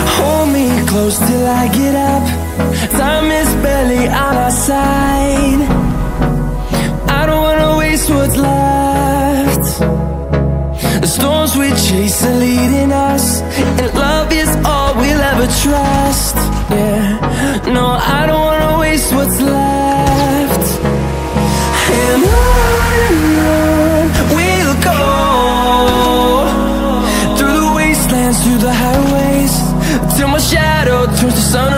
Hold me close till I get up. Time is barely on our side. I don't wanna waste what's left. The storms we chase are leading us, and love is all we'll ever trust. Yeah, no, I don't wanna waste what's left. And on we'll go, through the wastelands, through the highways, till my shadow turns to sun